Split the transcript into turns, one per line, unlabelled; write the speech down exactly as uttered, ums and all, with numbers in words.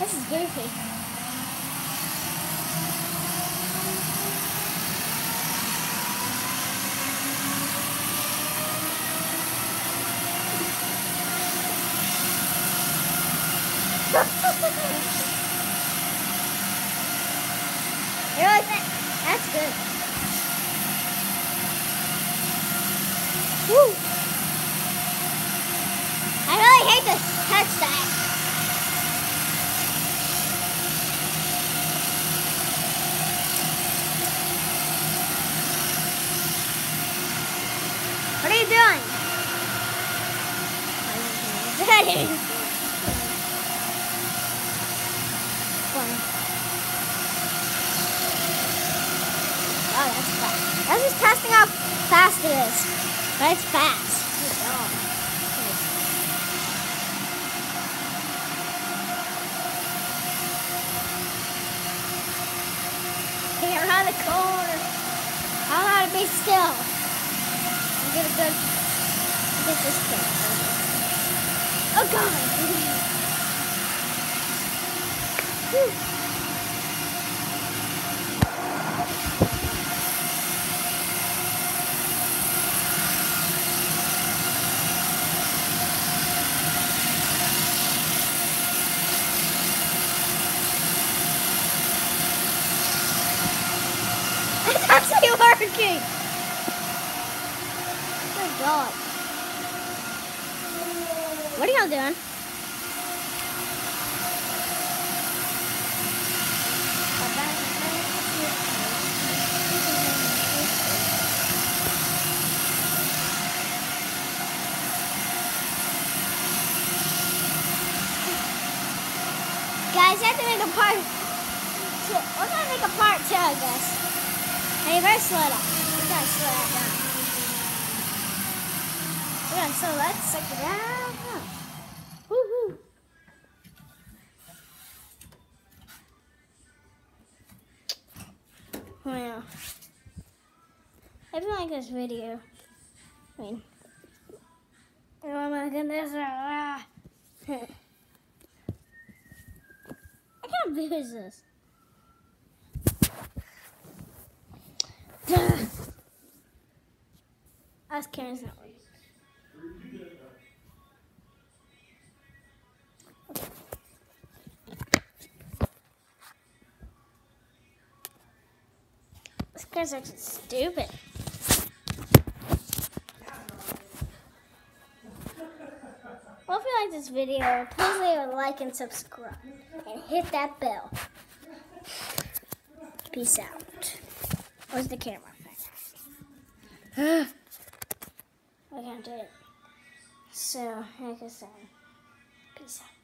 This is goofy. You like that? That's good. Woo! I really hate to touch that. What are you doing? Oh, that's fast. I was just testing how fast it is. But it's fast. Can't around the corner. I don't know how to be still. I'll get a good get this camera. Oh god! Whew. It's actually working! Good God. What are y'all doing? Guys, you have to make a part two. We're gonna make a part two, I guess. Hey, you better slow it up. We gotta slow that down. We gotta slow that sucker down. Woohoo! Well, if you like this video, I mean, oh my goodness, ah. I can't lose this. Us Karen's not working. This guy's actually stupid. Well, if you like this video, please leave a like and subscribe. And hit that bell. Peace out. Where's the camera? I can't do it. So, like I said, peace out.